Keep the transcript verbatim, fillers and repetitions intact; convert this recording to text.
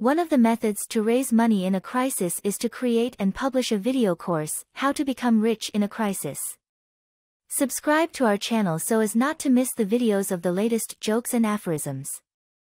One of the methods to raise money in a crisis is to create and publish a video course, How to Become Rich in a Crisis. Subscribe to our channel so as not to miss the videos of the latest jokes and aphorisms.